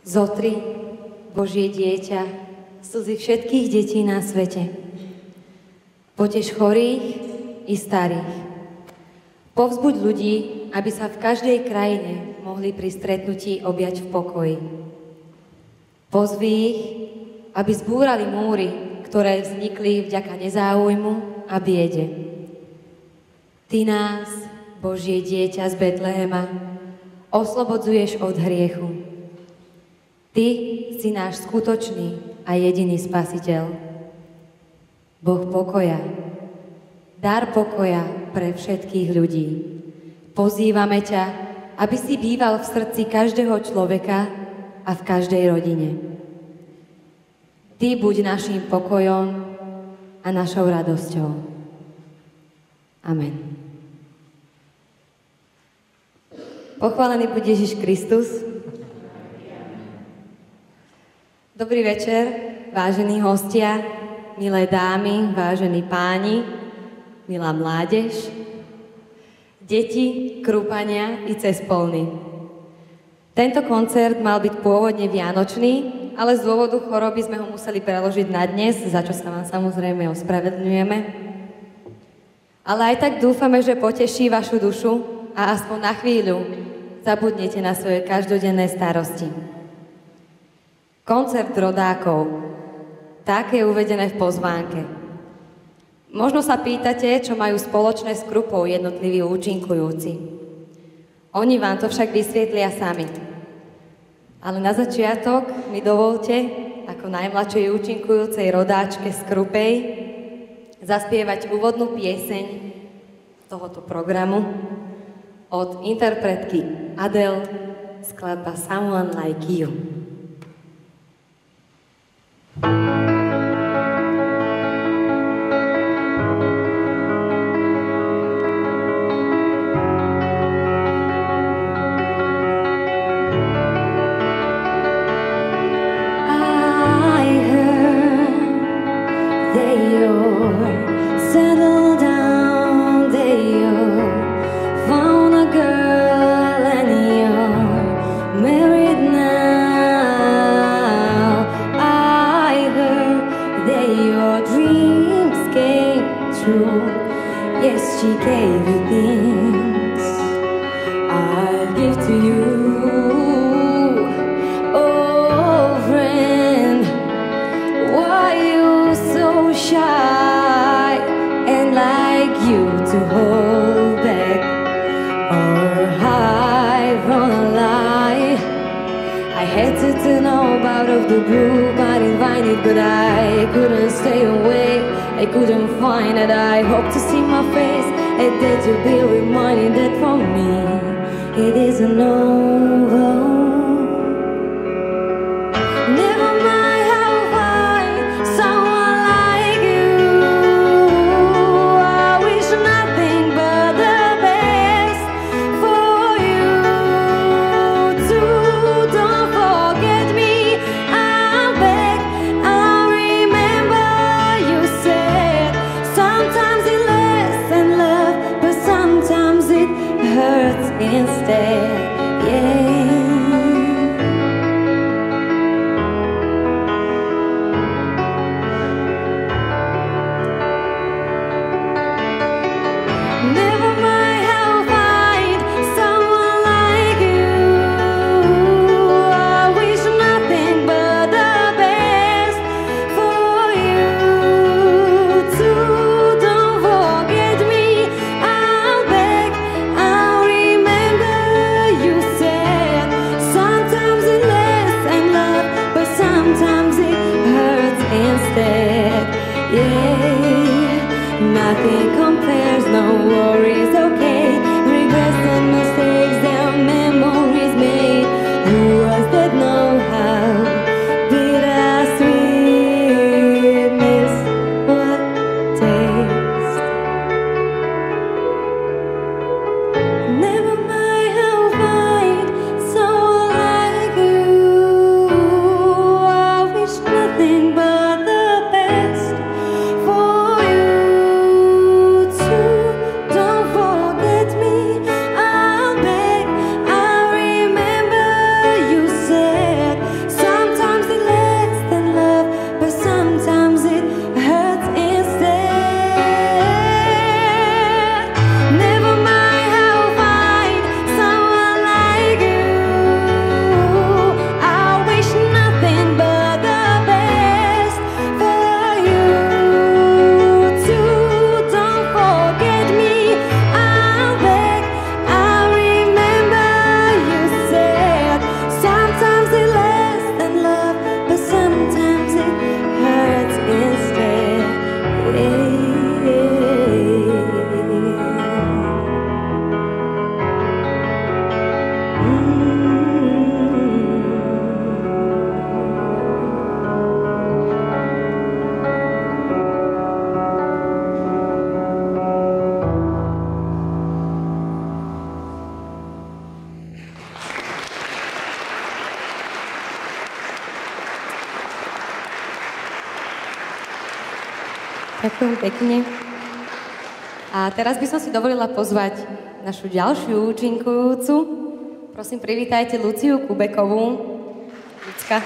Zotri, Božie dieťa, slzy všetkých detí na svete. Potež chorých i starých. Povzbuď ľudí, aby sa v každej krajine mohli pri stretnutí objať v pokoji. Pozví ich, aby zbúrali múry, ktoré vznikli vďaka nezáujmu a biede. Ty nás, Božie dieťa z Betlehema, oslobodzuješ od hriechu. Ty si náš skutočný a jediný Spasiteľ. Boh pokoja, dar pokoja pre všetkých ľudí. Pozývame ťa, aby si býval v srdci každého človeka a v každej rodine. Ty buď naším pokojom a našou radosťou. Amen. Pochválený buď Ježiš Kristus. Dobrý večer, vážení hostia, milé dámy, vážení páni, milá mládež, deti, krúpania i cespolní. Tento koncert mal byť pôvodne vianočný, ale z dôvodu choroby sme ho museli preložiť na dnes, za čo sa vám samozrejme ospravedlňujeme. Ale aj tak dúfame, že poteší vašu dušu a aspoň na chvíľu zabudnete na svoje každodenné starosti. Koncert rodákov. Tak je uvedené v pozvánke. Možno sa pýtate, čo majú spoločné s krupou jednotliví účinkujúci. Oni vám to však vysvietlia sami. Ale na začiatok mi dovolte, ako najmladšej účinkujúcej rodáčke z Krupej, zaspievať úvodnú pieseň tohoto programu od interpretky Adele, skladba Someone Like You. She gave you things I'll give to you. Oh, friend, why you so shy and like you to hold back or hide from a lie? I had to know out of the blue, got invited, but I couldn't stay away. I couldn't find it. I hope to see my face and that you'll be reminded that for me it isn't over. Never mind how I find someone like you. I wish nothing but the best for you too. Don't forget me. I'm back. I remember you said sometimes it lasts and love, but sometimes it hurts instead. Yeah. Never mind how I find someone like you. I wish nothing but the best for you too. Don't forget me. I'm back. I remember you said sometimes it lasts and love, but sometimes it hurts instead. Yeah. Nothing compares, no worries, okay. Regrets and mistakes, their memories made. Who was that know how? Bittersweet miss what taste. Never mind how I find someone like you. I wish nothing but the best for you Ďakujem pekne. A teraz by som si dovolila pozvať našu ďalšiu účinkujúcu. Prosím, privítajte Luciu Kubekovú. Lucka.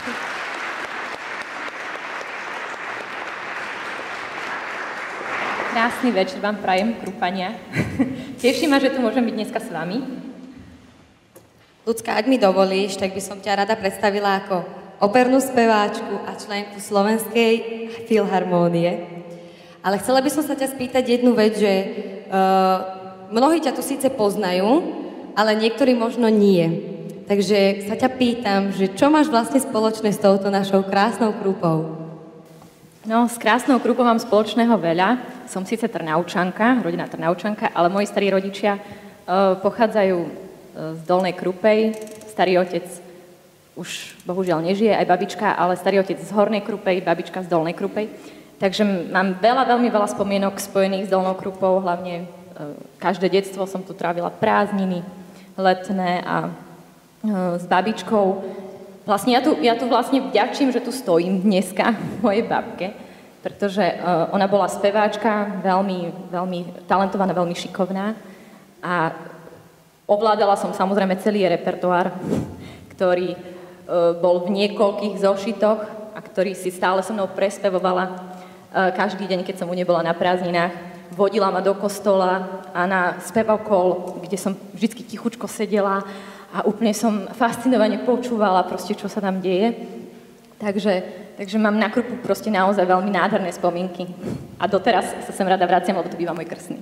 Krásny večer vám prajem, Krupania. Teší ma, že tu môžem byť dneska s vami. Lucka, ak mi dovolíš, tak by som ťa rada predstavila ako opernú speváčku a členku Slovenskej filharmónie. Ale chcela by som sa ťa spýtať jednu vec, že mnohí ťa tu síce poznajú, ale niektorí možno nie. Takže sa ťa pýtam, že čo máš vlastne spoločné s touto našou krásnou Krupou? No, s krásnou Krupou mám spoločného veľa. Som síce Trnavčanka, rodina Trnavčanka, ale moji starí rodičia pochádzajú z Dolnej Krupej. Starý otec už bohužiaľ nežije, aj babička, ale starý otec z Hornej Krupej, babička z Dolnej Krupej. Takže mám veľmi veľa spomienok spojených s Dolnou Krupou, hlavne každé detstvo som tu trávila prázdniny letné a s babičkou. Vlastne ja tu vlastne vďačím, že tu stojím dneska mojej babke, pretože ona bola speváčka, veľmi talentovaná, veľmi šikovná a ovládala som samozrejme celý repertoár, ktorý bol v niekoľkých zošitoch a ktorý si stále so mnou prespevovala každý deň, keď som u nej bola na prázdninách. Vodila ma do kostola a na spevokol, kde som vždy tichučko sedela a úplne som fascinovane počúvala proste, čo sa tam deje. Takže mám na Krupu proste naozaj veľmi nádherné spomienky. A doteraz sa sem rada vraciam, lebo to býva môj krstný.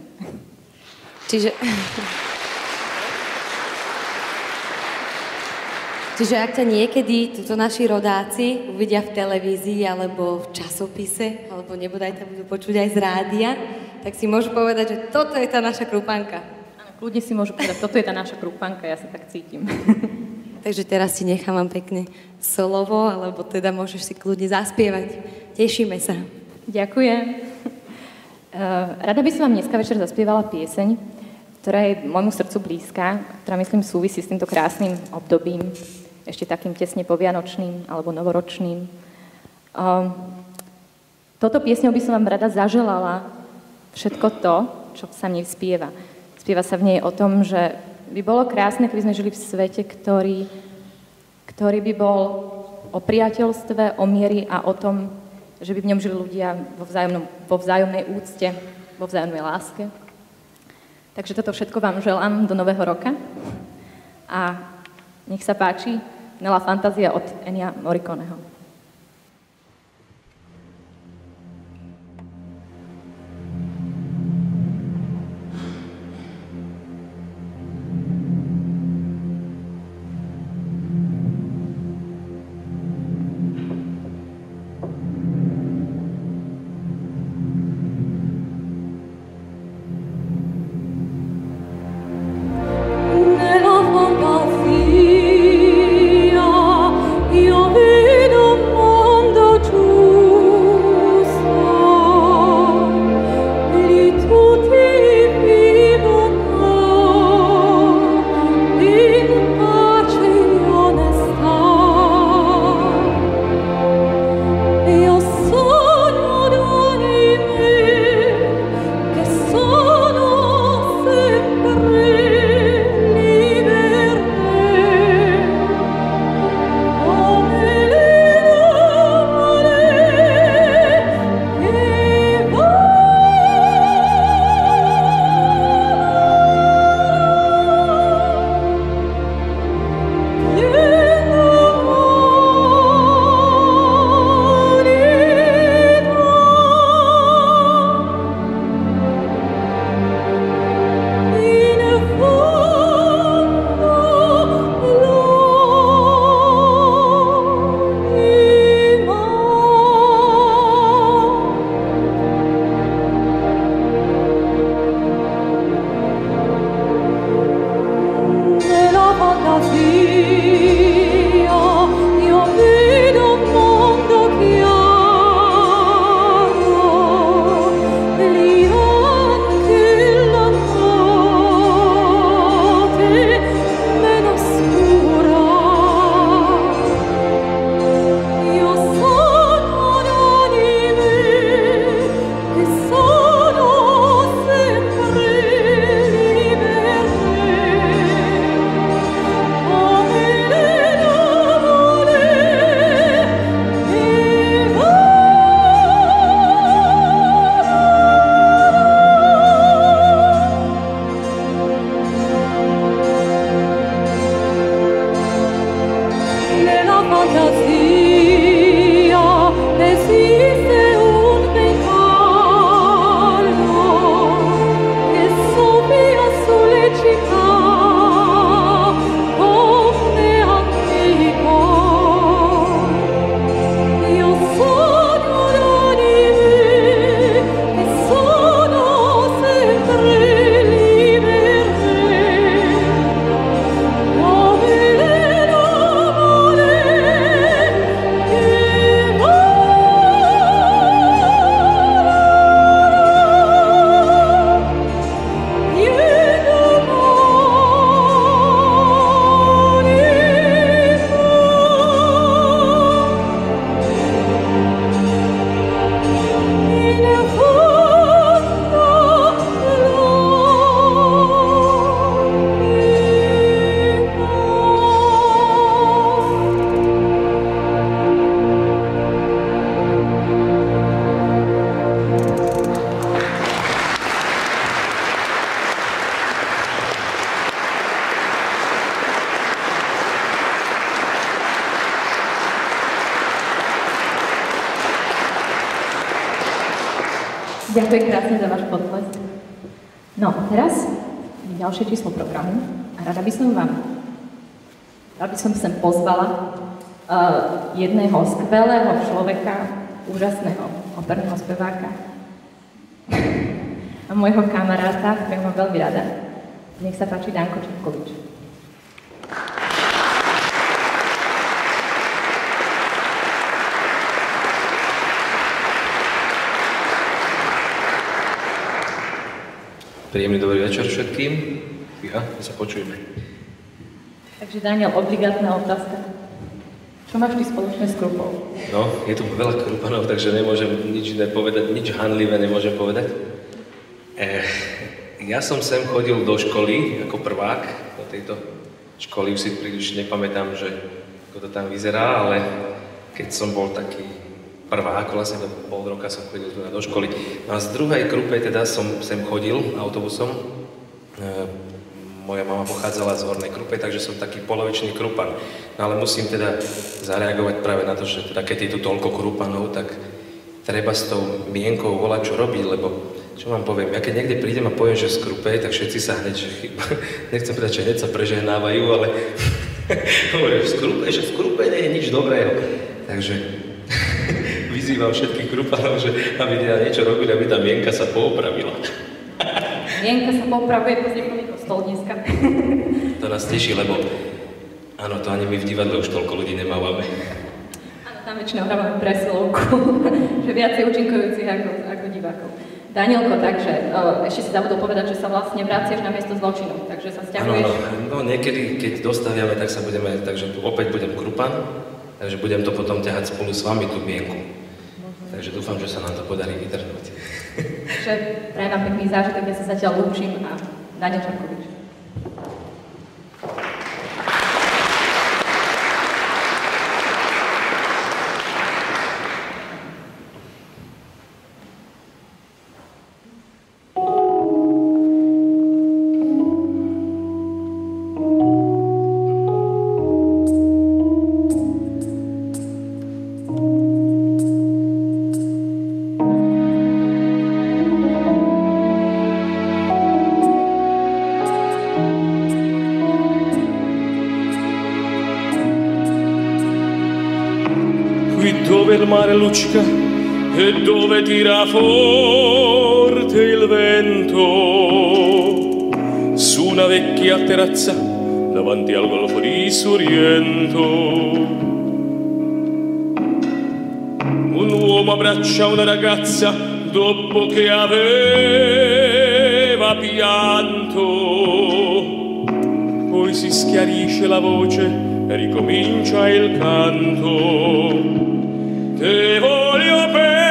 Čiže ak ťa niekedy tuto naši rodáci uvidia v televízii alebo v časopise, alebo nebodaj ťa budú počuť aj z rádia, tak si môžu povedať, že toto je tá naša Krupanka. Áno, kľudne si môžu povedať, toto je tá naša Krupanka, ja sa tak cítim. Takže teraz ti nechávam pekne solovo, alebo teda môžeš si kľudne zaspievať. Tešíme sa. Ďakujem. Rada by som vám dneska večer zaspievala pieseň, ktorá je môjmu srdcu blízka, ktorá myslím súvisí s týmto krásnym obdobím, ešte takým tesne povianočným alebo novoročným. Toto piesňou by som vám rada zaželala všetko to, čo sa v nej spieva. Spieva sa v nej o tom, že by bolo krásne, keby sme žili v svete, ktorý by bol o priateľstve, o mieri a o tom, že by v ňom žili ľudia vo vzájomnej úcte, vo vzájomnej láske. Takže toto všetko vám želám do nového roka a nech sa páči Nela Fantázia od Ennia Morriconeho. Nella fantasia io vedo Ďakujem krásne za váš potlesk. No a teraz je ďalšie číslo programu a rada by som sem pozvala jedného skvelého človeka, úžasného operného speváka a môjho kamaráta, ktorého mám veľmi rada. Nech sa páči Danko Čepkovič. Príjemný dobrý večer všetkým. Ja, sa počujeme. Takže Daniel, obligátna otázka. Čo máš ty spoločné s krupou? No, je tu veľa krupanov, takže nemôžem nič iné povedať, nič hanlivé nemôžem povedať. Ja som sem chodil do školy ako prvák, do tejto školy, už si príliš nepamätám, že ako to tam vyzerá, ale keď som bol taký prvák, vlastne do pol roka som chodil do školy. No a z druhej krupe teda som sem chodil autobusom. Moja mama pochádzala z Hornej Krupy, takže som taký polovičný krupan. No ale musím teda zareagovať práve na to, že teda keď je tu toľko krupanov, tak treba s tou mienkou volať, čo robiť, lebo čo vám poviem, ja keď niekde prídem a poviem, že z Krupej, tak všetci sa hneď, nechcem povedať, že hneď sa prežehnávajú, ale hovorím, že v Krupej nie je nič dobrého. Takže vyzývam všetkých krupanov, že aby teda niečo robili, aby tá mienka sa poopravila. Mienka sa poopravuje po zniekový kostol dneska. To nás teší, lebo áno, to ani my v divadle už toľko ľudí nemávame. Áno, tam väčšinou hrávame presilovku, že viacej účinkujúcich ako divákov. Danielko, takže ešte si zabudol povedať, že sa vlastne vraciaš na miesto zločinu, takže sa sťahuješ. No niekedy, keď dostaviame, tak sa budeme, takže opäť budem krupan, takže budem to potom ťahať spolu s vami tú mienku. Takže dúfam, že sa nám to podarí vydržať. Takže prajem vám pekný zážitok, ja sa zatiaľ lúčim a Daniel Čepkovič. Dove il mare luccica e dove tira forte il vento, su una vecchia terrazza davanti al golfo di Sorrento. Un uomo abbraccia una ragazza dopo che aveva pianto, poi si schiarisce la voce e ricomincia il canto. Te voglio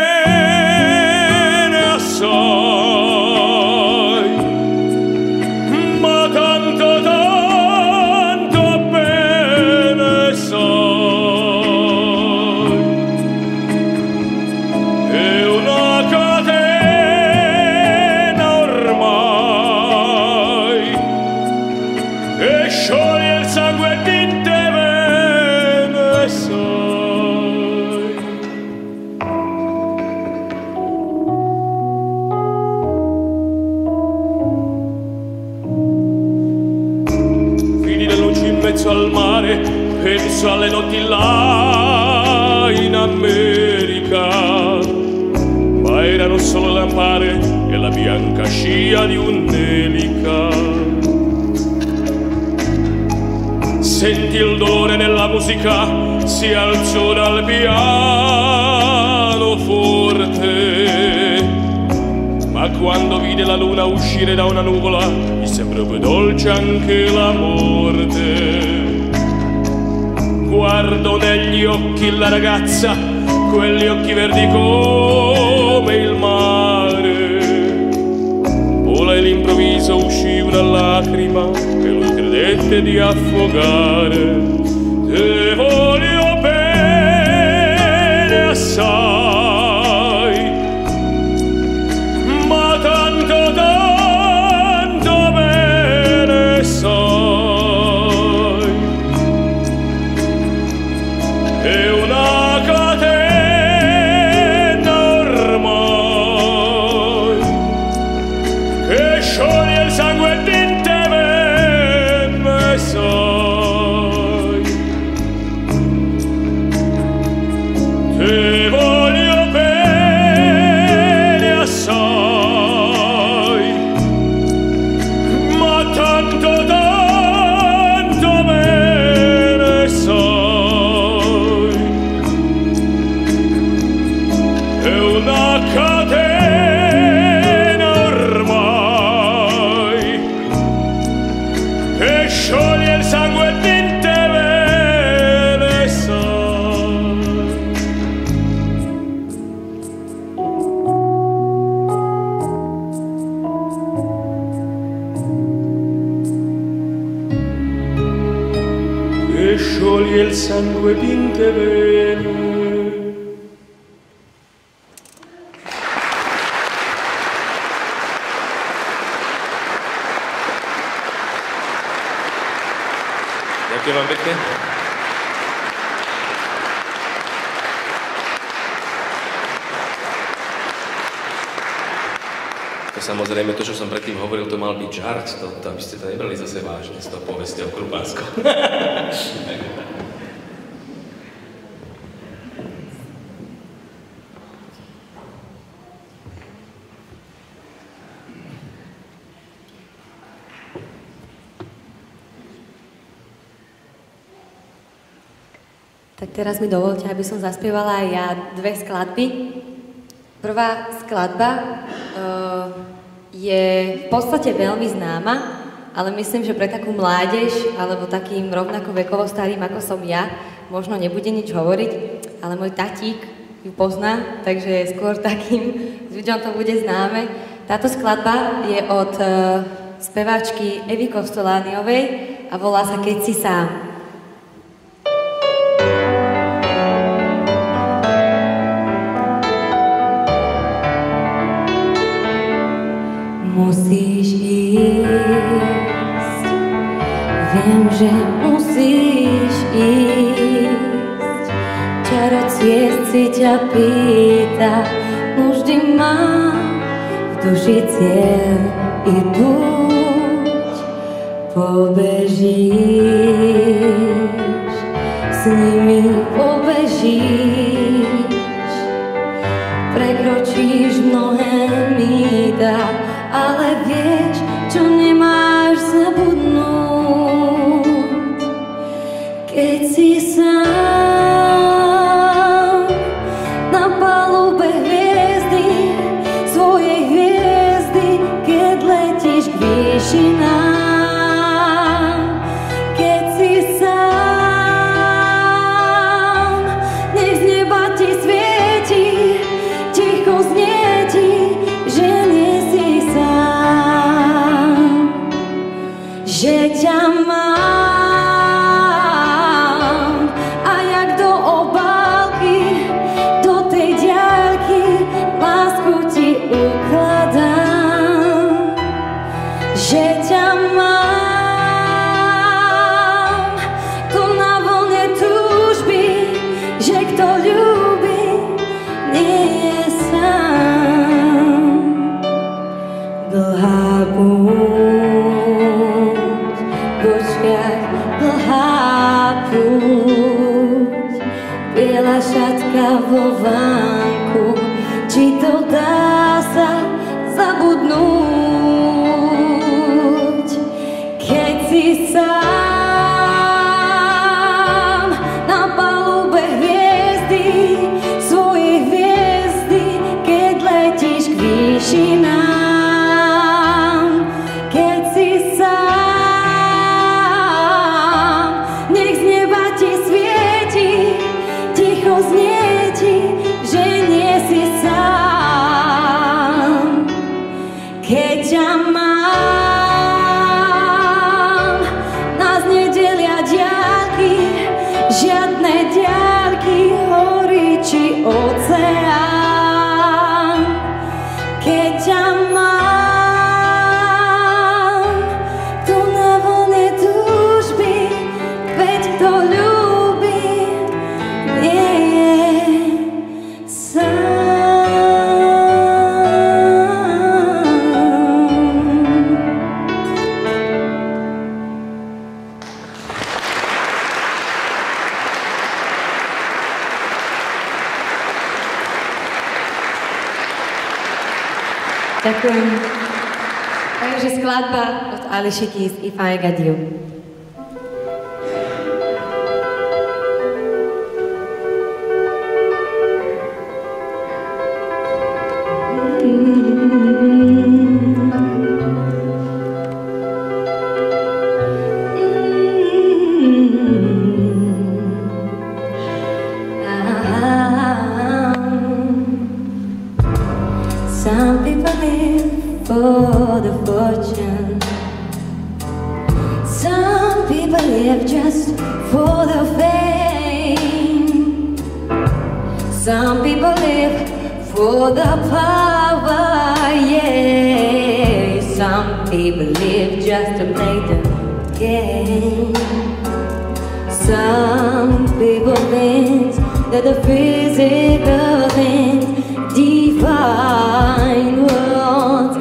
bene assai, ma tanto, tanto bene sai. È una catena ormai che scioglie il sangue di te bene Al mare, penso alle notti là in America, ma erano solo lampade e la bianca scia di un'elica. Senti il dolore nella musica, si alzò dal pianoforte, ma quando vide la luna uscire da una nuvola, gli sembrò più dolce anche la morte. Guardo negli occhi la ragazza, quegli occhi verdi come il mare. Vola e all'improvviso uscì una lacrima e lui credette di affogare. Te voglio bene assai, ma tanto tanto bene sai. È una catena ormai che scioglie il sangue di te venne, sai. Te voglio bene assai, ma tanto tanto bene sai. È una catena ormai che scioglie il sangue di te vene, sai. Che scioglie il sangue di te vene. Ďakujem vám pekne. To samozrejme, to, čo som predtým hovoril, to mal byť žart, to aby ste to nebrali zase vážne z toho poveste o Krupánskom. Tak teraz mi dovolte, aby som zaspievala aj ja dve skladby. Prvá skladba je v podstate veľmi známa, ale myslím, že pre takú mládež alebo takým rovnako vekovo starým ako som ja možno nebude nič hovoriť, ale môj tatík ju pozná, takže skôr takým ľuďom to bude známe. Táto skladba je od speváčky Evy Kostolániovej a volá sa Keď si sám. Musíš ísť, viem, že musíš ísť. Čarociest si ťa pýta, vždy má v duši cieľ i púť. Pobežíš, s nimi pobežíš, prekročíš mnohé mída, ale vieš, čo nemáš zabudnúť. Keď si sám na palube hviezdy, svojej hviezdy, keď letíš k výšinám. Keď si sám šatka vo vánku, či to dá sa zabudnúť, keď si sám na palube hviezdy, svoje hviezdy, keď letíš k výšinám, keď si sám, nech z neba ti svieti, ticho znie ti, že nie si sám. Keď ťa mám, nás nedelia diaľky, žiadne diaľky, hory či oceán. Keď ťa mám, tu na vlne túžby, veď kto ľúbi, nie je sám. Ďakujem. Takže skladba od Alicia Keys If I Got You. Some people live for the fortune. Some people live just for the fame. Some people live for the power, yeah. Some people live just to play the game. Some people think that the physical things define worlds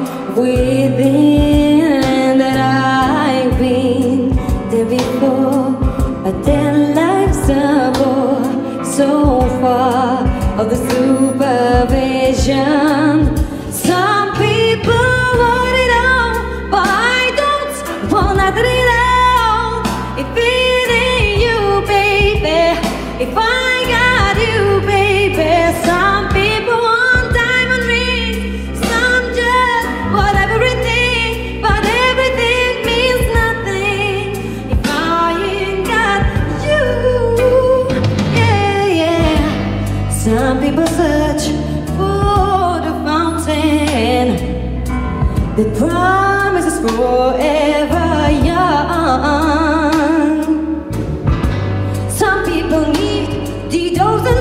within, that I've been there before, but their lives are so far of the supervision. Some people want it all, but I don't want nothing at all. If it ain't you, baby, if I got you, baby. Some people want diamond rings, some just want everything, but everything means nothing if I ain't got you, yeah, yeah. Some people search for the fountain that promises forever young. Some people need the dozen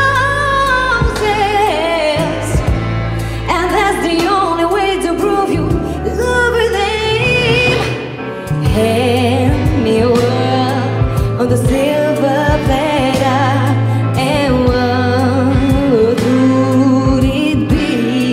roses, and that's the only way to prove you love with them. Hand me a world on the silver platter, and what would it be?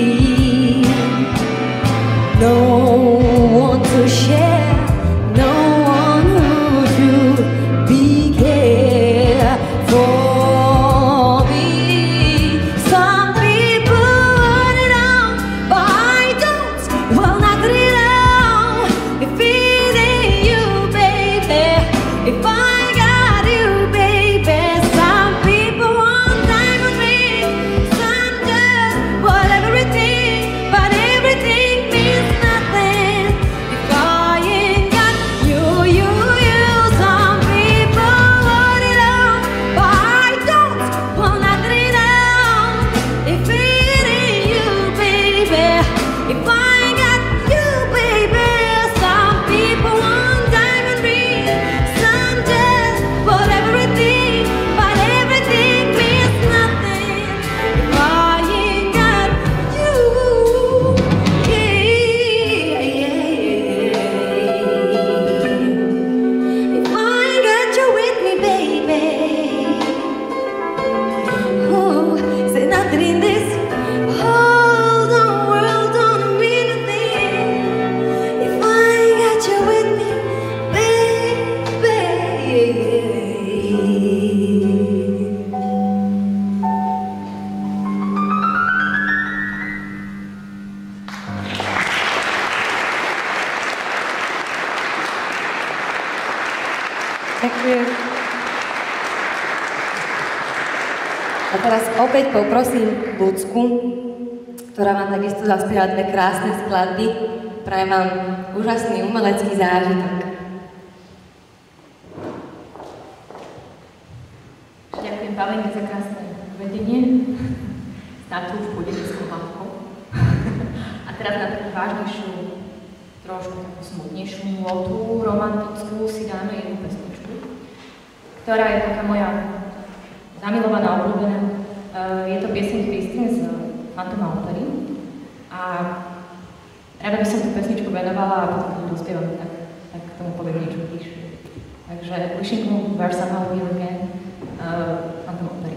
No one to share, no one who should be cared for me. Some people want it all, but I don't want nothing at all. If it ain't you, baby, if I got you, baby. Some people want diamond rings, some just want everything, but everything means nothing if I ain't got you, you, you. Some people want it all, but I don't want nothing at all. If it ain't you, baby, if I ain't got you, baby. Some people want diamond rings, some just Ďakujem. A teraz opäť poprosím Ľudsku, ktorá vám takisto zaspieva dve krásne skladby. Prajem vám úžasný umelecký zážitok. Ďakujem Pavlinke za krásne uvedenie. Snáď tu už pôjdeme s koláčkou. A teraz na takú vážnejšiu, trošku takú smutnejšiu notu, romantickú, si dáme jednu pesničku, ktorá je taká moja zamilovaná, obľúbená. Je to pieseň Christine z Phantom Opery. A rada by som tú pesničku venovala a potom, keď dospievam, tak tomu poviem niečo bližšie. Takže Wishing You Were Somehow Here Again, Phantom Opery.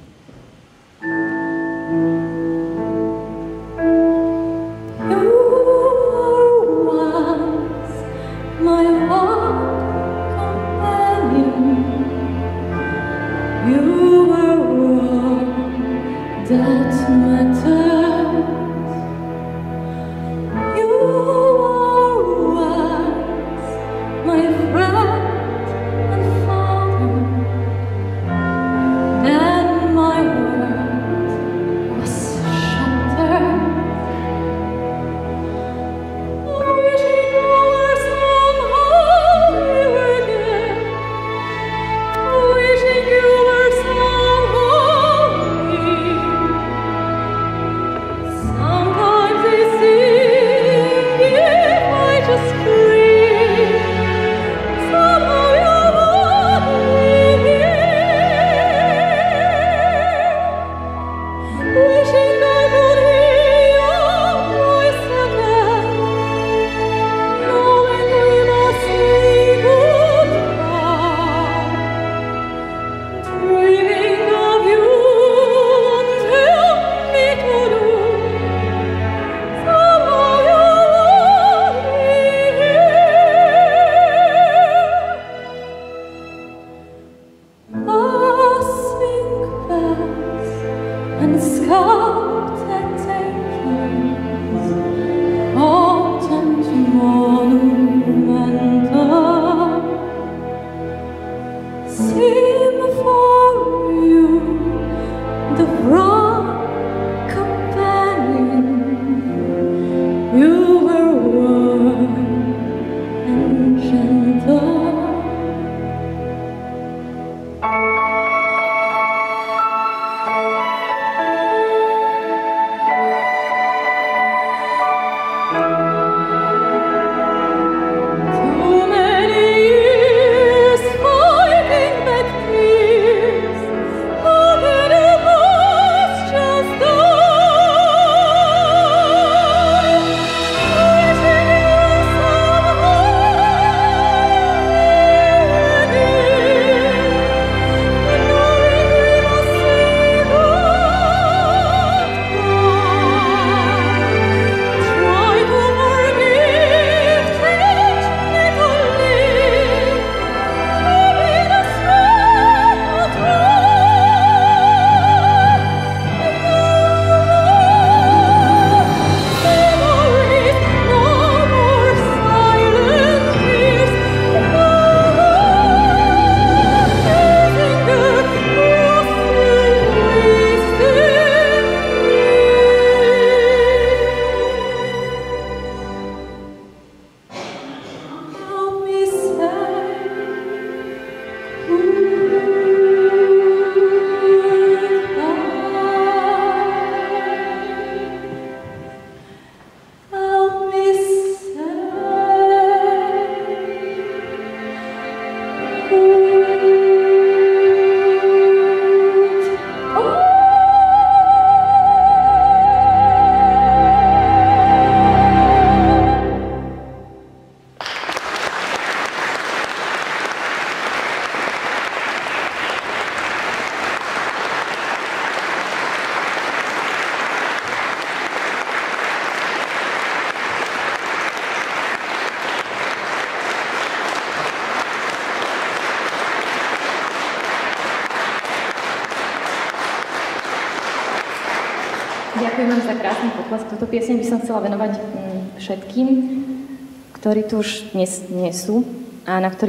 Ďakujem vám za krásny pokles. Túto pieseň by som chcela venovať všetkým, ktorí tu už dnes nie sú a na ktorých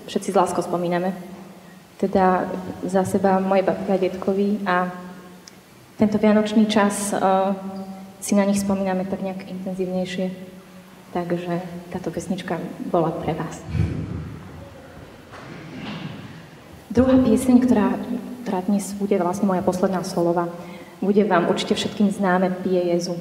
všetci s láskou spomíname. Teda za seba moje babke a detkovi a tento vianočný čas si na nich spomíname tak nejak intenzívnejšie. Takže táto pesnička bola pre vás. Druhá pieseň, ktorá dnes bude vlastne moja posledná solová, bude vám určite všetkým známe Pije Jezu.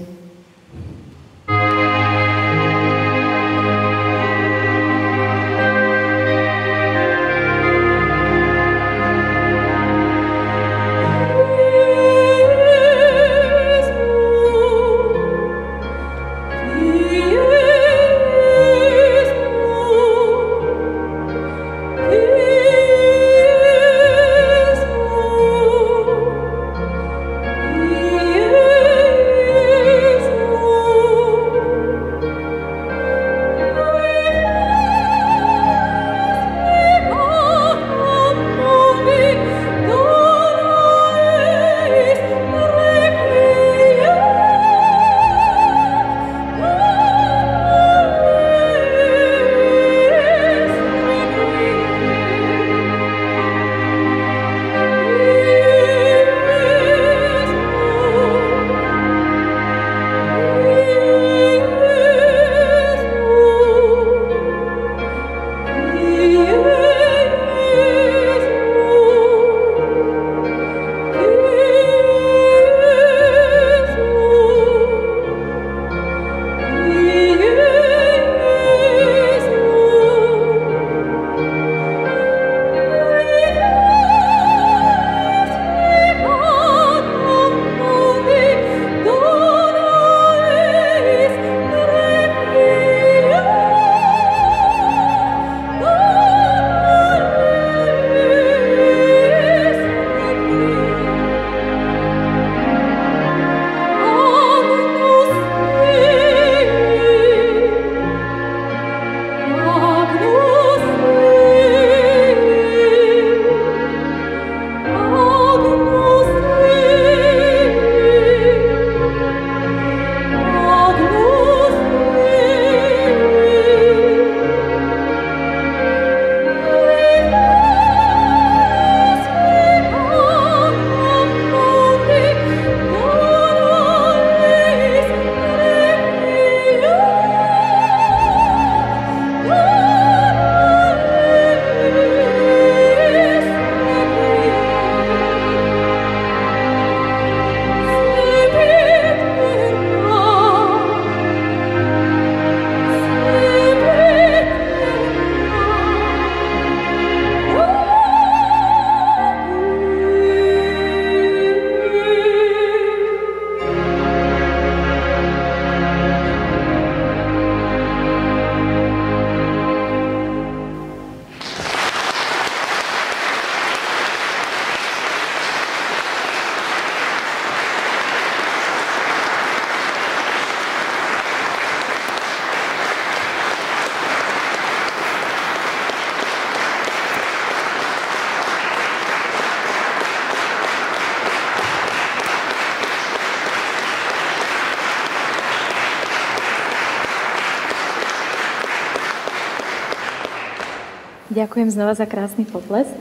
Ďakujem znova za krásny potlesk.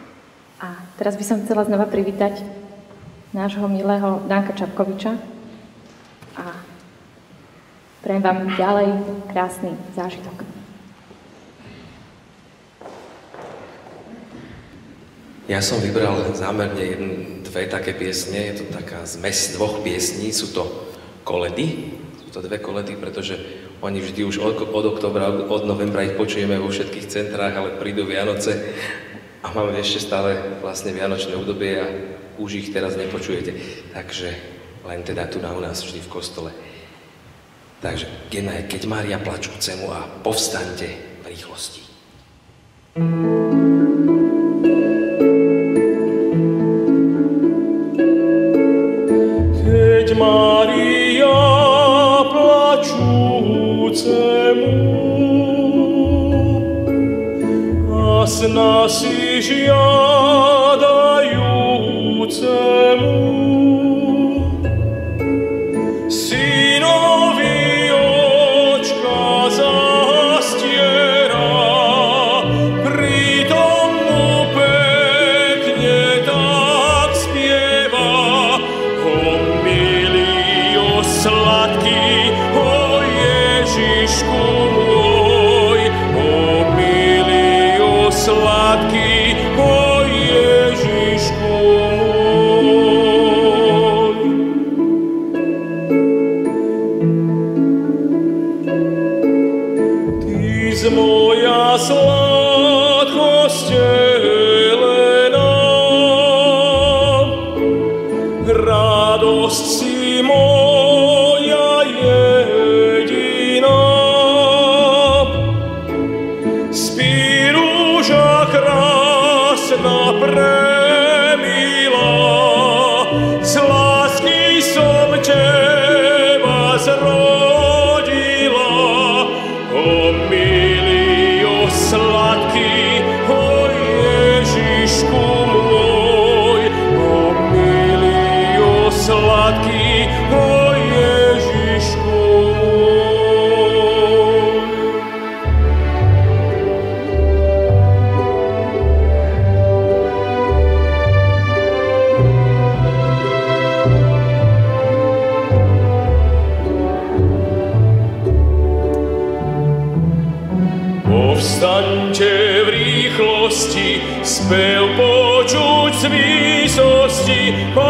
A teraz by som chcela znova privítať nášho milého Danka Čapkoviča a prajem vám ďalej krásny zážitok. Ja som vybral zámerne dve také piesne, je to taká zmes dvoch piesní, sú to koledy, sú to dve koledy, pretože oni vždy už od októbra, od novembra ich počujeme vo všetkých centrách, ale prídu Vianoce a máme ešte stále vlastne vianočné obdobie a už ich teraz nepočujete. Takže len teda tu u nás vždy v kostole. Takže keď Mária plačúcemu a povstaňte v rýchlosti. Keď Mária plačúcemu a sna si žiadajúcemu synovi očka zastiera, pri sladký, o Ježišku môj. Ty z moja sladkosť telená, radosť si moja jediná. Spí rúža krásna premilá, z lásky som teba zrodila. O milý, o sladký, o Ježišku môj. O milý, o sladký, o Ježišku môj. Povstaňte v rýchlosti, spev počuť z výsosti,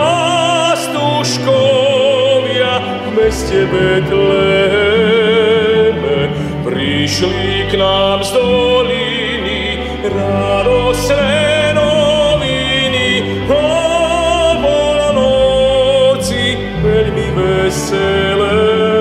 pastuškovia v meste Betleheme prišli k nám z doliny radosné noviny. O Polnoci veľmi veselé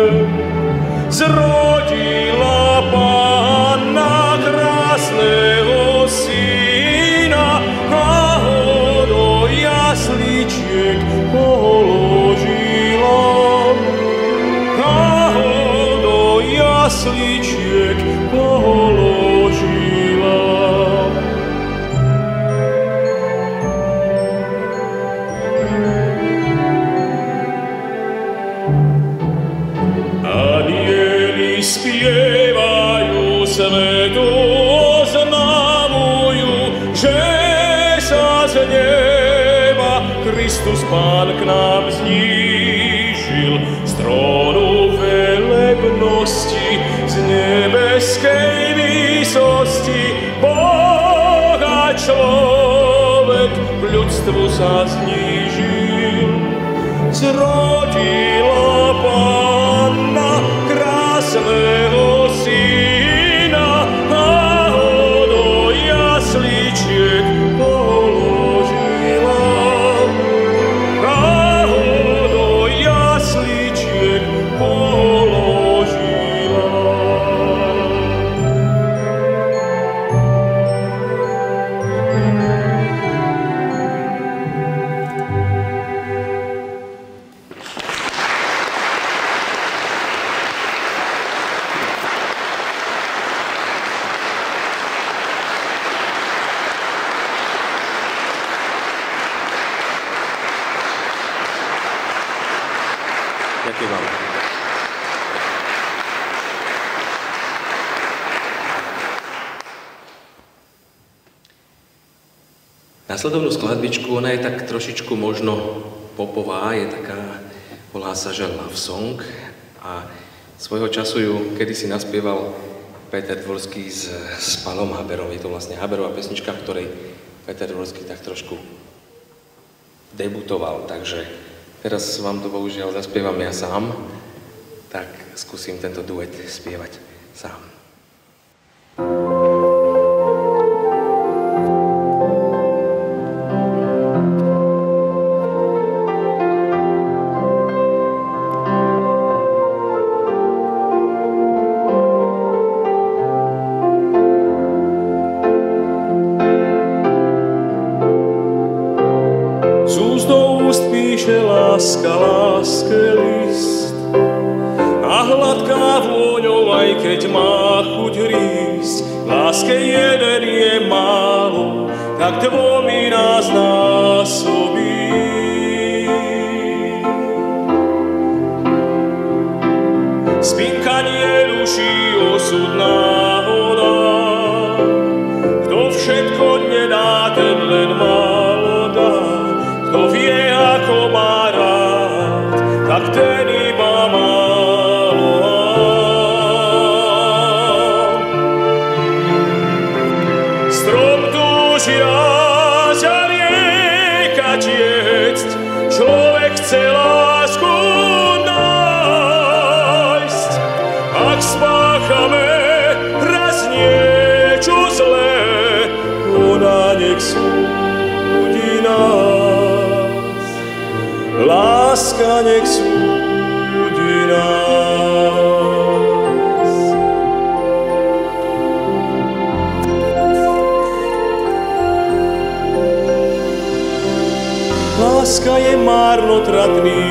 zrodila Panna krásneho syna, a ho do jasličiek položila. A ho do jasličiek položila. Anieli spievajú, svetu oznamujú, že sa z neba Kristus Pán k nám znížil. Z trónu velebnosti, z nebeskej výsosti, Boh a človek v ľudstvu sa znížil. Zrodila Panna krásneho syna, a ho do jasličiek položila. A ho do jasličiek položila. Ďakujem vám. Následovnú skladbičku, ona je tak trošičku možno popová, je taká, volá sa, že Love Song, a svojho času ju kedysi naspieval Peter Dvorský s Palom Haberom. Je to vlastne Haberová pesnička, v ktorej Peter Dvorský tak trošku debutoval, takže teraz vám to bohužiaľ zaspievam ja sám, tak skúsim tento duet spievať sám. Láska, láske list a hladká vôňou, aj keď má chuť hrísť. Láske jeden je málo, tak dvomi nás násobí. Spinkanie duší, osud, náhoda, kto všetko nedá, ten len málo dá. Kto vie, ako má rád, tak ten iba málo má. Strom tu túžia za rieka tiecť, človek chce lásku nájsť. Ak spáchame raz niečo zlé, ona nech súdi nás. Láska nech súdi nás. Láska je marnotratný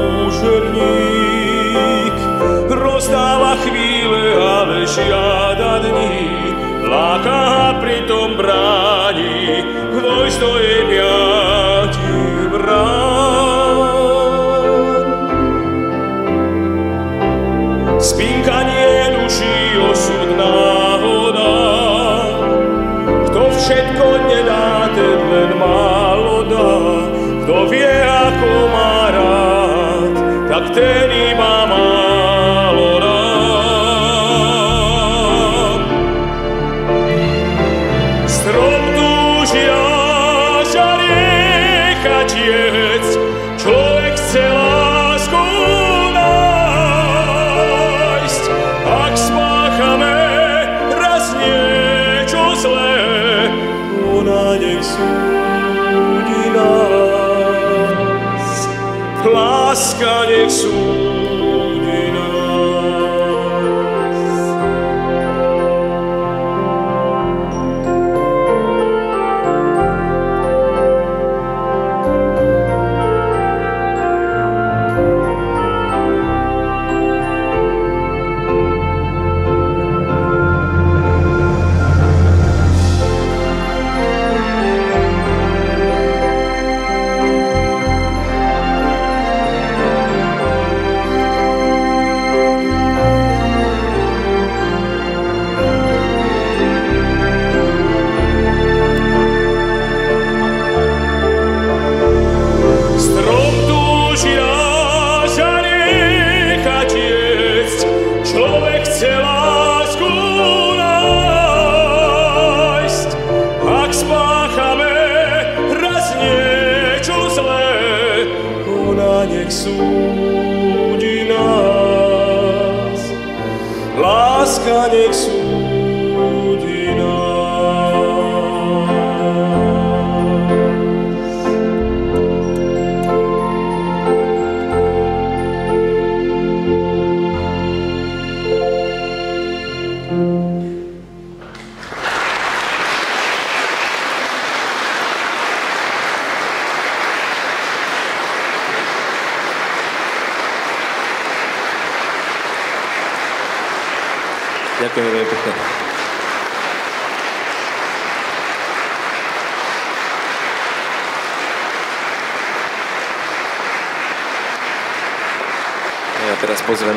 úžerník, rozdáva chvíle, ale žiada dní, láka a pritom bráni, vojsť do jej piatí brán. Spinkanie duší, osud, náhoda, kto všetko nedá, ten len málo dá. Kto vie, ako má rád, tak ten iba málo rád. Strom túžia za rieka tiecť, človek chce lásku nájsť. Ak spáchame raz niečo zlé, ona nech súdi nás. Láska nech súdi nás. Nech súdi nás, láska nech súdi nás. Ďakujem veľmi pekne. Ja teraz pozvem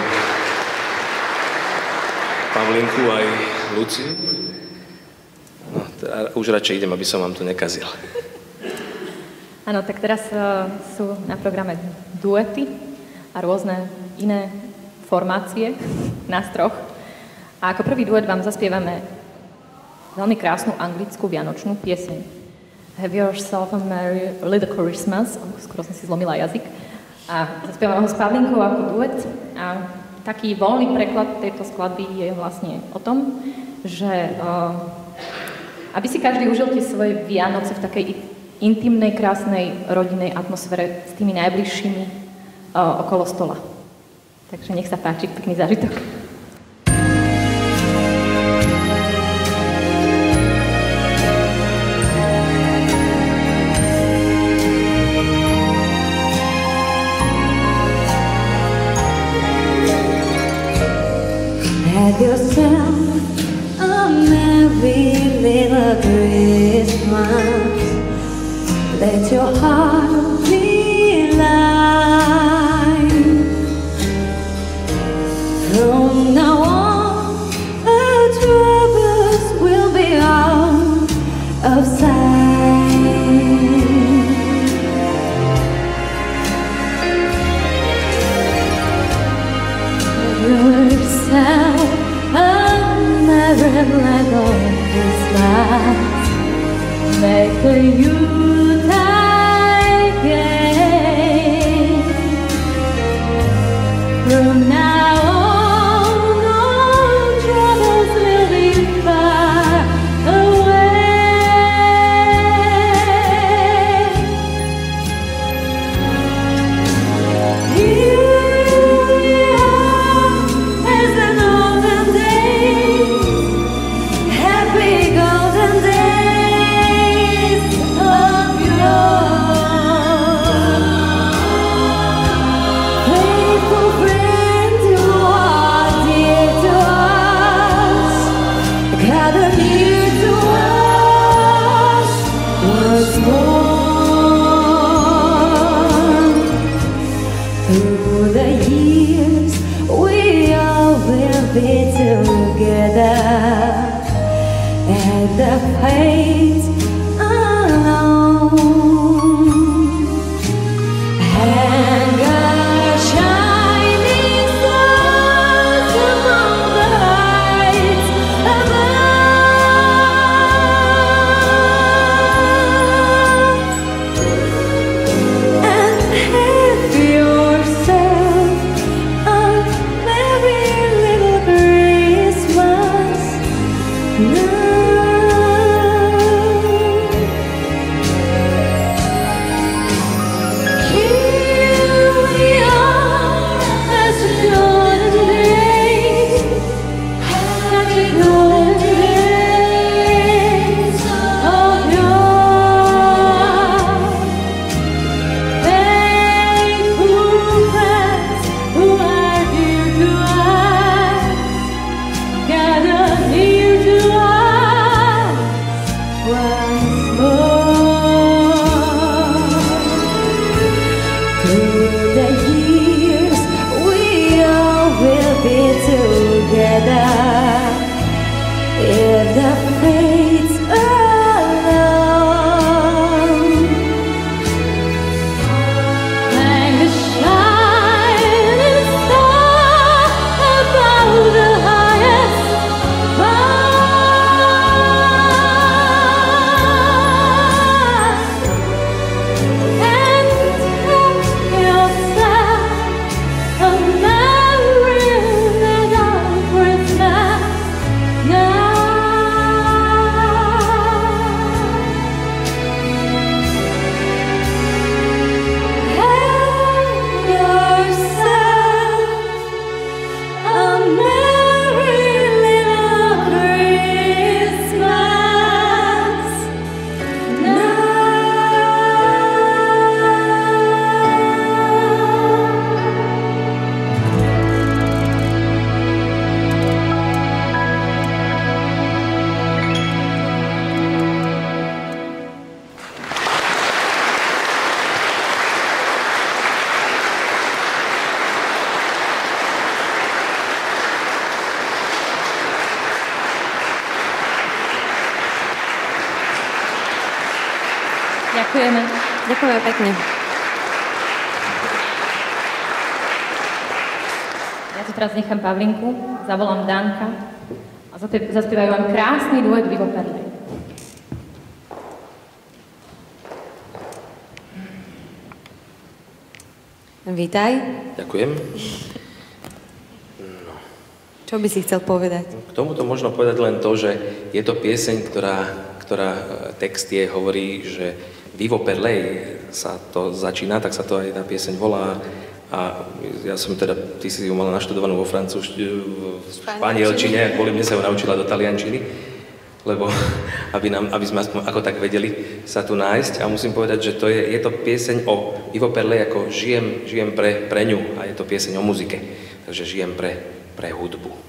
Pavlinku aj Luciu. No, už radšej idem, aby som vám tu nekazil. Áno, tak teraz sú na programe duety a rôzne iné formácie na stroch. A ako prvý duet vám zaspievame veľmi krásnu anglickú vianočnú pieseň. Have yourself a merry little Christmas. Skoro som si zlomila jazyk. A zaspievam ho s Pavlinkou ako duet. A taký voľný preklad tejto skladby je vlastne o tom, že aby si každý užil tie svoje Vianoce v takej intimnej, krásnej rodinnej atmosfére s tými najbližšími okolo stola. Takže nech sa páči, pekný zážitok. Have yourself a merry little Christmas. Let your heart be light. From now on, our troubles will be out of sight. Yourself a merry little Christmas. May the youth I gained. From now on, all troubles will be far away. Here we are, as an olden days, happy golden days of yore. Faithful friends who are dear to us, gather near to us once more. Through the years, we all will be together, and the fates alone. Hang our shining stars among the heights above, and have yourself a merry little Christmas now. Here we are, as the golden days, happy golden days of yore. Faithful friends who are dear to us, gather near to us once more. Through the years, we all will be together, if the fates allow. Hang a shining star above the highest bough, and have yourself a merry little Christmas now. Have yourself a merry little Christmas now. Ďakujeme. Ďakujeme pekne. Ja tu teraz nechám Pavlinku, zavolám Danka a zaspievajú vám krásny duet Vivo per lei. Vítaj. Ďakujem. Čo by si chcel povedať? K tomuto možno povedať len to, že je to pieseň, ktorá text je, hovorí, že Vivo per lei sa to začína, tak sa to aj tá pieseň volá. A ja som teda, ty si ju mala naštudovanú vo francúzštine, v španielčine, a kvôli mne sa ju naučila do taliančiny, lebo aby sme aspoň ako tak vedeli sa tu nájsť. A musím povedať, že je to pieseň o Vivo per lei, ako žijem pre ňu, a je to pieseň o muzike, takže žijem pre hudbu.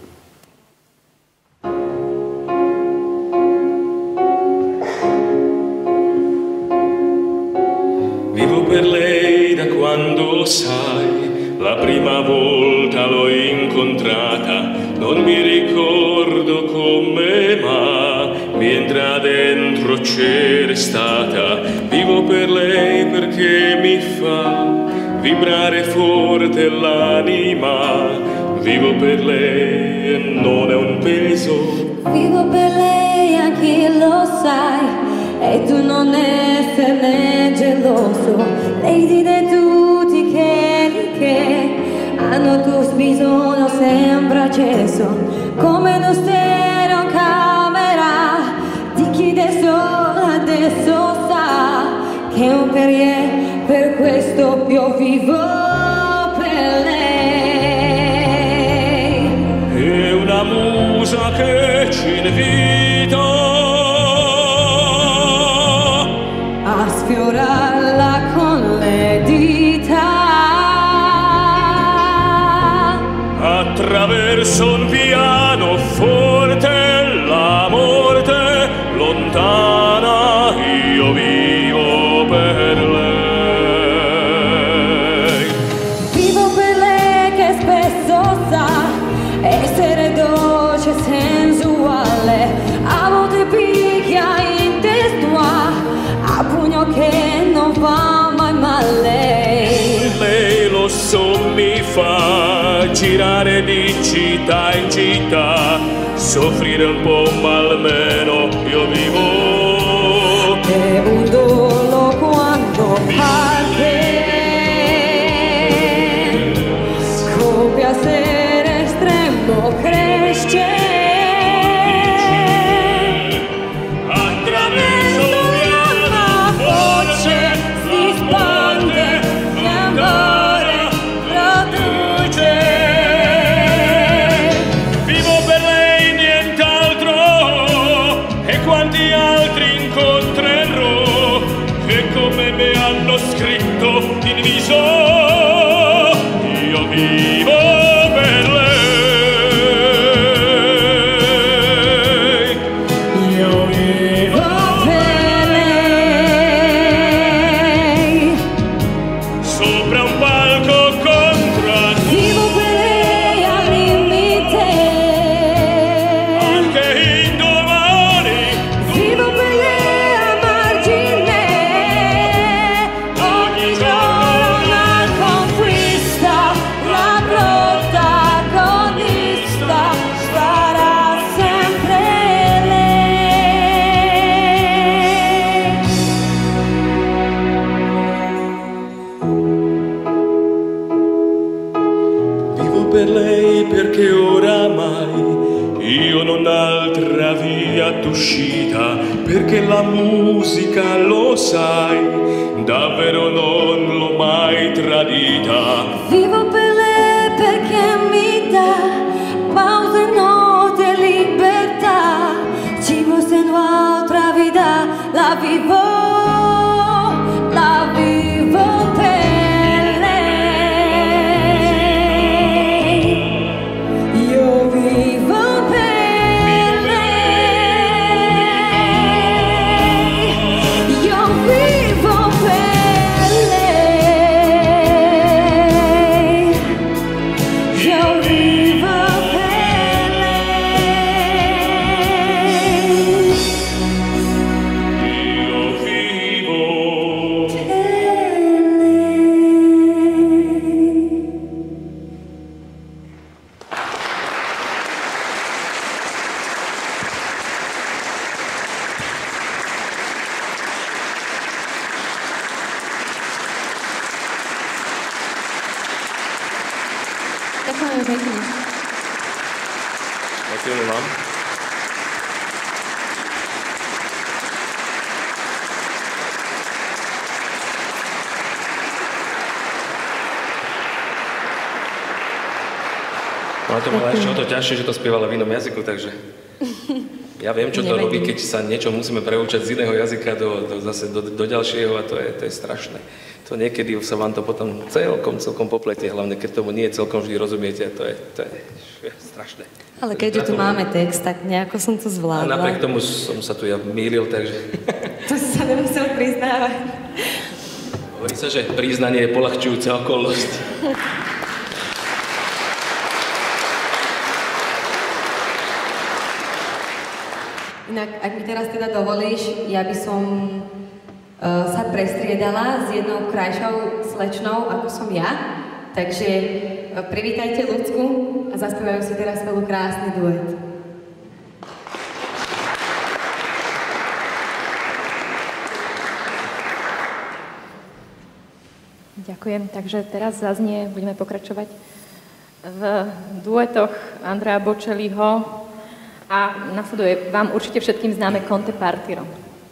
Vivo per lei da quando sai, la prima volta l'ho incontrata, non mi ricordo come ma mi entra dentro c'era stata. Vivo per lei perché mi fa vibrare forte l'anima, vivo per lei e non è un peso. Vivo per lei, anche lo sai, e tu non non esserne geloso, lady de tutti quelli che hanno tuo bisogno sempre acceso, come lo stereo in camera di chi adesso sa che è un perrier, per questo io vivo per lei. È una musa che ci invita a sfiorarla con le dita attraverso un pianoforte, la morte lontana, io vivo per lei. Vivo per lei che spesso sa essere dolce e sensuale, a volte picchia in testa, a pugno che non fa mai male. Lei lo so mi fa girare di città in città, soffrire un po' ma almeno io vivo. È un dolo quando parte, scoppia essere estremo, cresce attraverso la voce, si spande e ancora produce. Vivo per lei, nient'altro, e quanti altri incontrerò che come me hanno scritto in viso, io vivo per lei. Io vivo per lei, Sopra un palco contro vivo per lei al limite, anche in domani, vivo per lei a margine, ogni giorno una conquista, la protagonista sarà sempre lei. vivo per lei perché oramai io non ho altra via d'uscita, perché la musica, lo sai, davvero non l'ho mai tradita. Vivo per lei perché mi dà pause, notte, libertà, ci fosse un'altra vita, la vivo per lei. Io vivo per lei, io vivo per lei, io vivo per lei. Io vivo Ďakujem pekne. Ďakujem vám. Ona to bola ešte o to ťažšie, že to spievala v inom jazyku, takže ja viem, čo to robí, keď sa niečo musíme preučať z iného jazyka do ďalšieho, a to je strašné. To niekedy sa vám to potom celkom popletie, hlavne keď tomu nie celkom vždy rozumiete, a to je strašné. Ale keďže tu máme text, tak nejako som to A zvládla. napriek tomu som sa tu ja mýlil, takže To si sa nemusel priznávať. hovorí sa, že priznanie je poľahčujúca okolnosť. Inak, ak mi teraz teda dovolíš, ja by som sa prestriedala s jednou krajšou slečnou, ako som ja. Takže privítajte Ľudsku a zaspievajú si teraz spolu krásny duet. Ďakujem. Takže teraz zaznie, budeme pokračovať v duetoch Andrea Bocelliho a nasleduje vám určite všetkým známe Conte Partiro.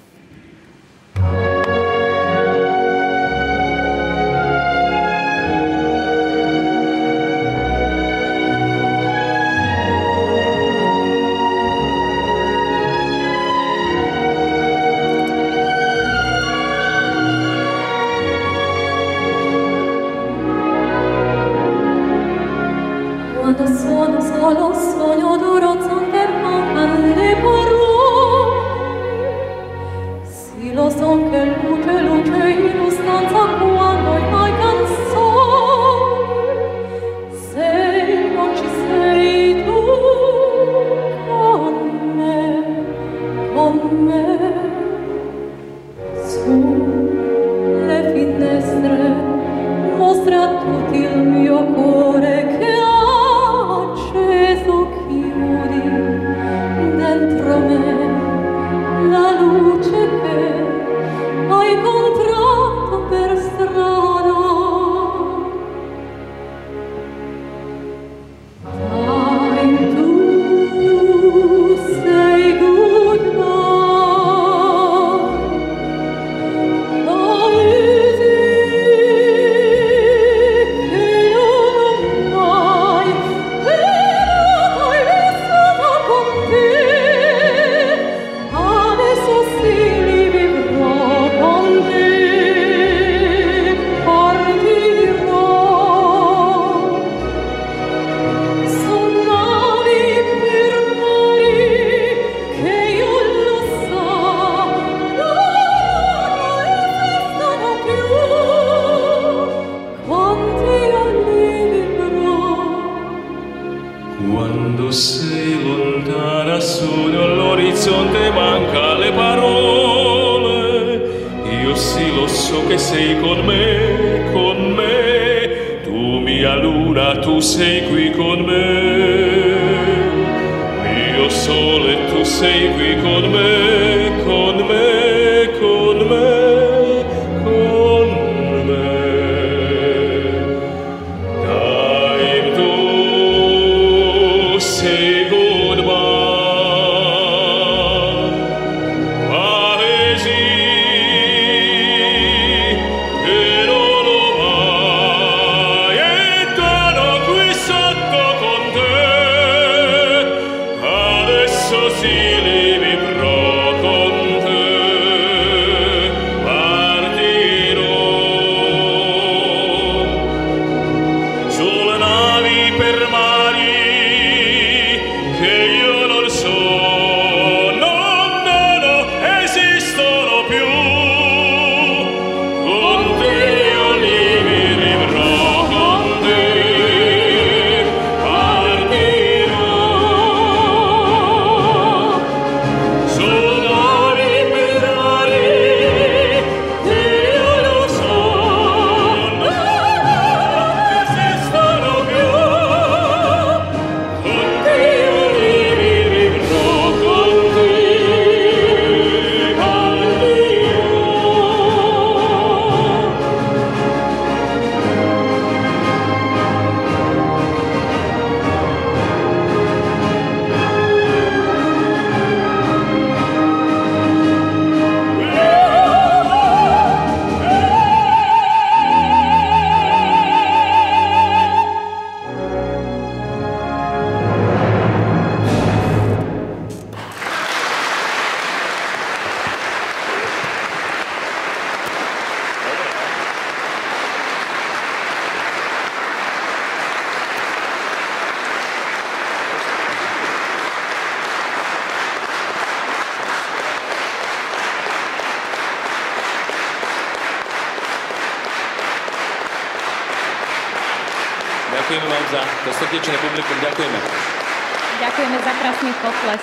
Ďakujeme vám za to srdečné publikum. Ďakujeme. Ďakujeme za krásny potles.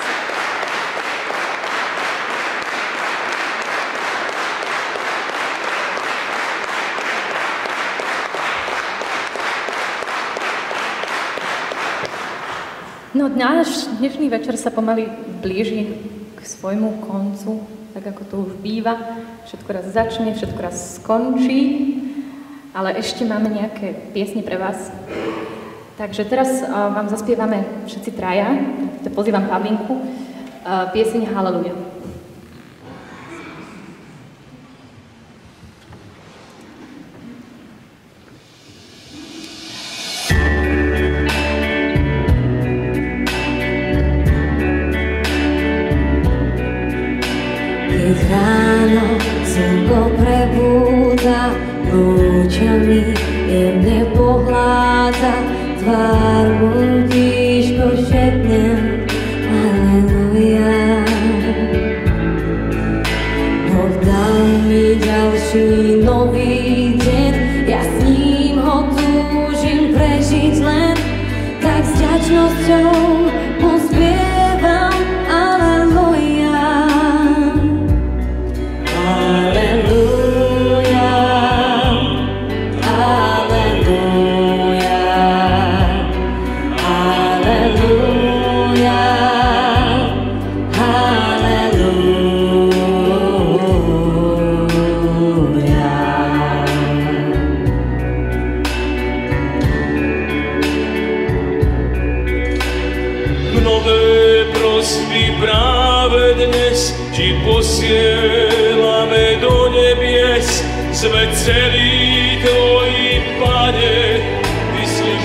No náš dnešný večer sa pomaly blíži k svojmu koncu, tak ako to už býva. Všetko raz začne, všetko raz skončí. ale ešte máme nejaké piesne pre vás. Takže teraz vám zaspievame všetci traja, pozývam Pavlinku, pieseň Haleluja. Keď ráno slnko prebúda, lúčami jemne pohládza, tvár mu tížko šepnem, Aleluja. Boh dal mi ďalší nový deň, ja s ním ho túžim prežiť len, tak s vďačnosťou mu spievam Aleluja. Aleluja, Aleluja, Aleluja, Aleluja. Nové prosby práve dnes ti posielame do nebies. Sme celý tvoji, Pane, vyslíš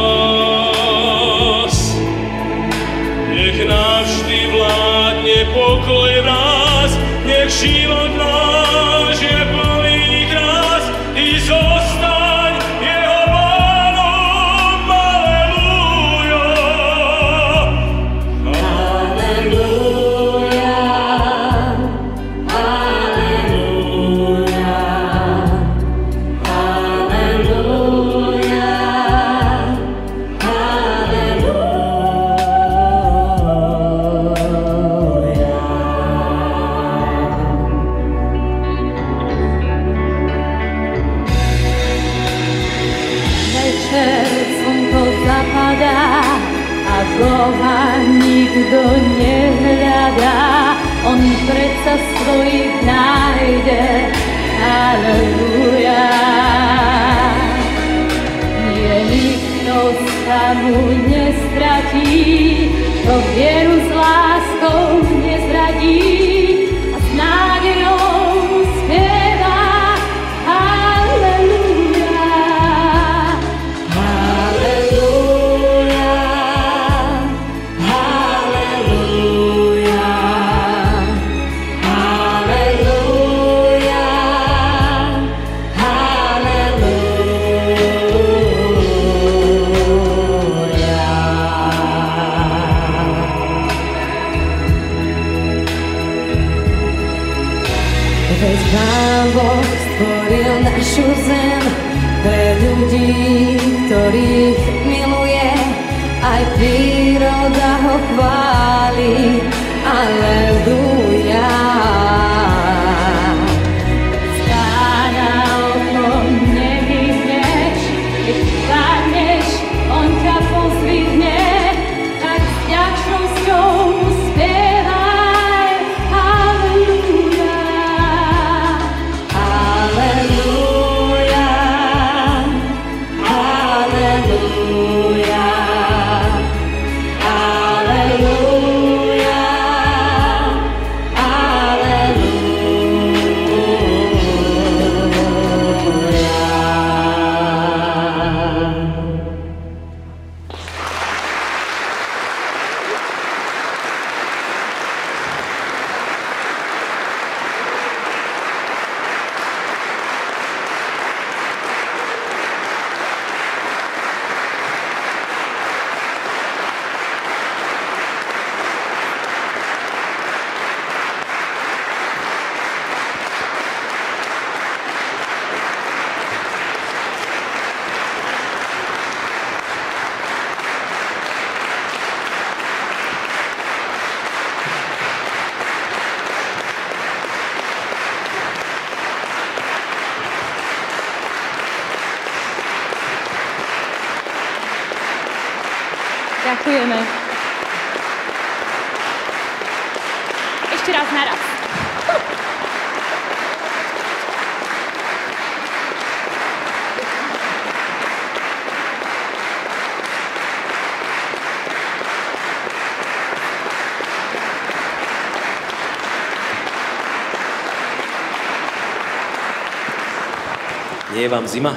nás. Nech navždy vládne pokoj v nás, nech život náš je plný krás. Ty zostaň jeho pánom, Aleluja. Aleluja, Aleluja, Aleluja, Večer slnko zapadá a Boha nikto nehľadá, on predsa svojich nájde. Aleluja. Nie nikto sa mu nestratí, to vieru s láskou nezradí a s nádejou spieva Aleluja. Aleluja, Aleluja, Aleluja, Veď Pán Boh stvoril našu zem pre ľudí, ktorých miluje, aj príroda ho chváli. Aleluja. Pána okom nevyhneš, keď padneš, on ťa pozdvihne, tak s vďačnosťou mu spievaj Aleluja. Aleluja, Aleluja, Aleluja, Ďakujeme. Ešte raz naraz. Nie je vám zima?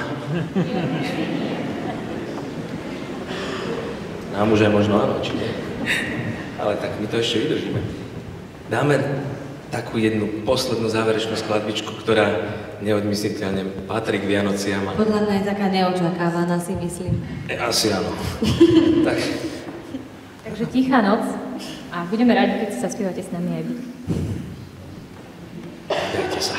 Nám už aj možno áno, či nie? Ale tak my to ešte vydržíme. Dáme takú jednu poslednú záverečnú skladbičku, ktorá neodmysliteľne patrí k Vianociam. Podľa mňa je taká neočakávaná, si myslím. Asi áno. Tak. Takže Tichá noc a budeme radi, keď si zaspievate s nami aj vy. Dajte sa.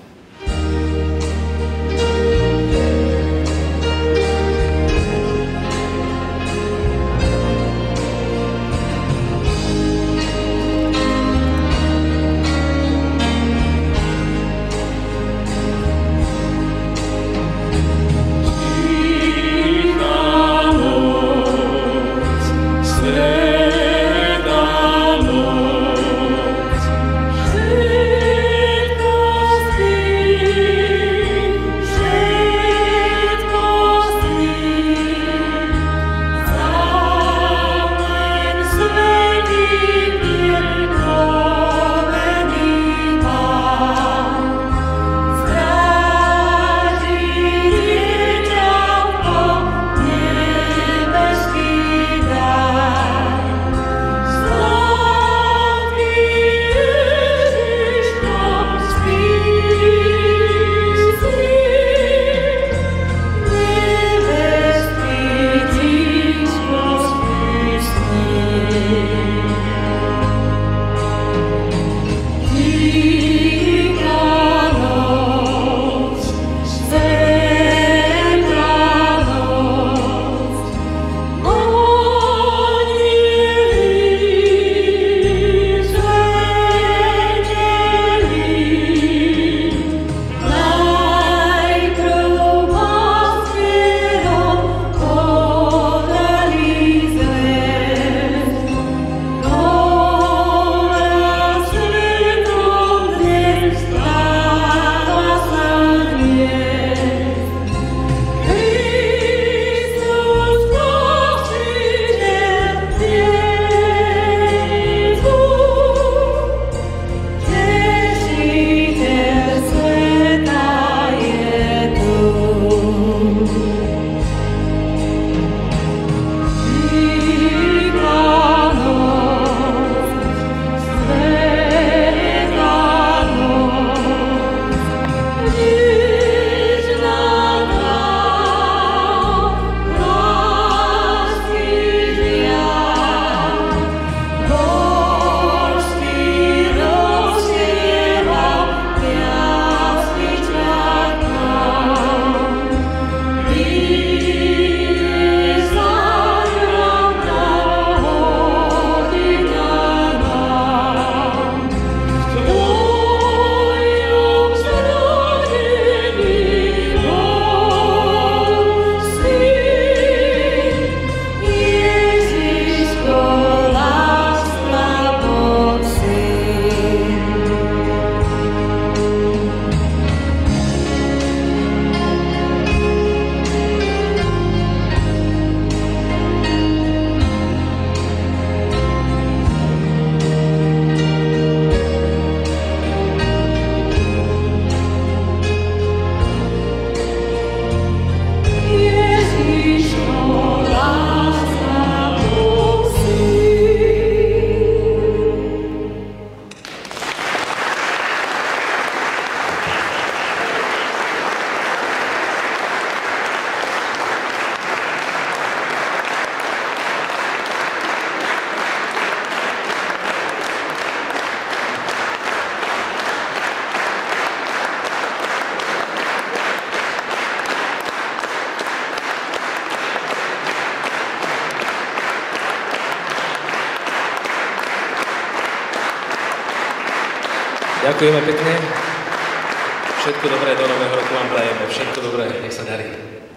Ďakujeme pekne. Všetko dobré do nového roku vám prajeme. Všetko dobré, nech sa darí.